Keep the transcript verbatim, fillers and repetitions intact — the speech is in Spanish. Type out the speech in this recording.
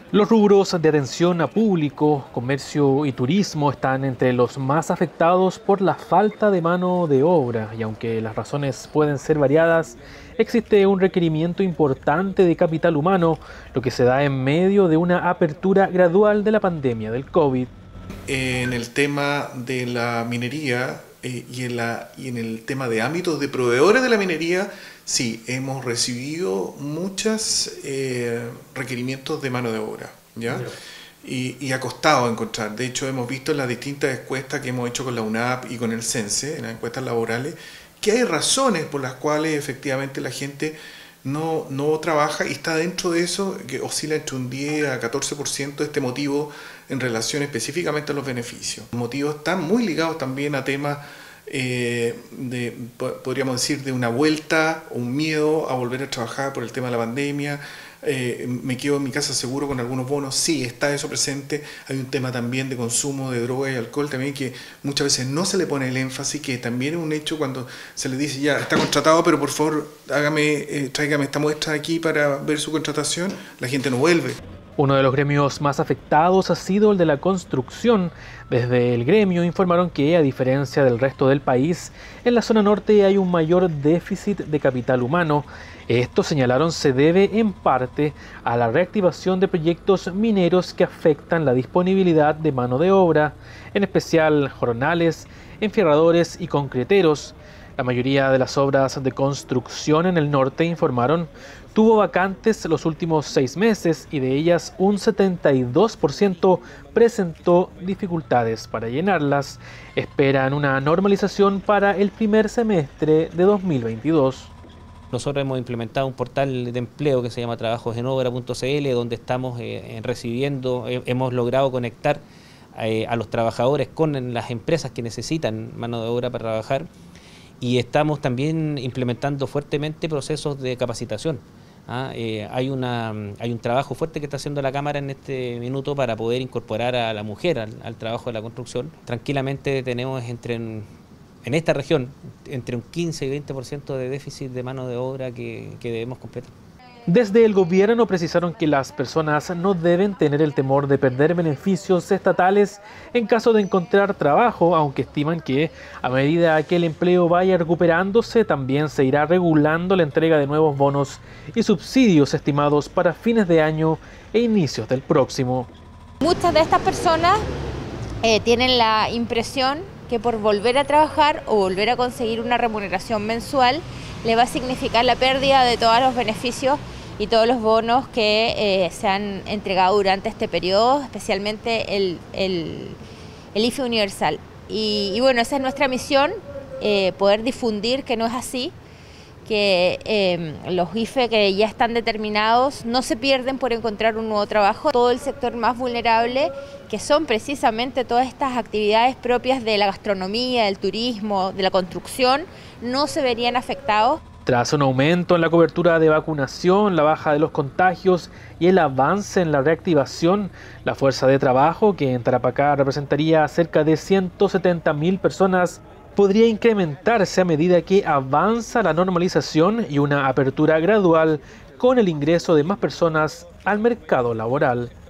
Los rubros de atención a público, comercio y turismo están entre los más afectados por la falta de mano de obra y aunque las razones pueden ser variadas, existe un requerimiento importante de capital humano, lo que se da en medio de una apertura gradual de la pandemia del COVID. En el tema de la minería eh, y, en la, y en el tema de ámbitos de proveedores de la minería, sí, hemos recibido muchos eh, requerimientos de mano de obra, ¿ya? Y, y ha costado encontrar. De hecho, hemos visto en las distintas encuestas que hemos hecho con la U N A P y con el CENSE, en las encuestas laborales, que hay razones por las cuales efectivamente la gente no, no trabaja y está dentro de eso, que oscila entre un diez a catorce por ciento de este motivo en relación específicamente a los beneficios. Los motivos están muy ligados también a temas Eh, de, podríamos decir, de una vuelta, un miedo a volver a trabajar por el tema de la pandemia. Eh, me quedo en mi casa seguro con algunos bonos, sí, está eso presente. Hay un tema también de consumo de droga y alcohol también que muchas veces no se le pone el énfasis, que también es un hecho cuando se le dice ya está contratado, pero por favor hágame, eh, tráigame esta muestra aquí para ver su contratación, la gente no vuelve. Uno de los gremios más afectados ha sido el de la construcción. Desde el gremio informaron que, a diferencia del resto del país, en la zona norte hay un mayor déficit de capital humano. Esto, señalaron, se debe en parte a la reactivación de proyectos mineros que afectan la disponibilidad de mano de obra, en especial jornales, enfierradores y concreteros. La mayoría de las obras de construcción en el norte, informaron, tuvo vacantes los últimos seis meses y de ellas un setenta y dos por ciento presentó dificultades para llenarlas. Esperan una normalización para el primer semestre de dos mil veintidós. Nosotros hemos implementado un portal de empleo que se llama trabajos en obra punto c l, donde estamos eh, recibiendo, eh, hemos logrado conectar eh, a los trabajadores con las empresas que necesitan mano de obra para trabajar. Y estamos también implementando fuertemente procesos de capacitación. ¿Ah? Eh, hay, una, hay un trabajo fuerte que está haciendo la Cámara en este minuto para poder incorporar a la mujer al, al trabajo de la construcción. Tranquilamente tenemos entre, en, en esta región entre un quince y veinte por ciento de déficit de mano de obra que, que debemos completar. Desde el gobierno precisaron que las personas no deben tener el temor de perder beneficios estatales en caso de encontrar trabajo, aunque estiman que a medida que el empleo vaya recuperándose también se irá regulando la entrega de nuevos bonos y subsidios estimados para fines de año e inicios del próximo. Muchas de estas personas eh, tienen la impresión que por volver a trabajar o volver a conseguir una remuneración mensual le va a significar la pérdida de todos los beneficios y todos los bonos que eh, se han entregado durante este periodo, especialmente el, el, el I F E universal. Y, y bueno, esa es nuestra misión, eh, poder difundir que no es así, que eh, los I F E que ya están determinados no se pierden por encontrar un nuevo trabajo. Todo el sector más vulnerable, que son precisamente todas estas actividades propias de la gastronomía, del turismo, de la construcción, no se verían afectados. Tras un aumento en la cobertura de vacunación, la baja de los contagios y el avance en la reactivación, la fuerza de trabajo, que en Tarapacá representaría cerca de ciento setenta mil personas, podría incrementarse a medida que avanza la normalización y una apertura gradual con el ingreso de más personas al mercado laboral.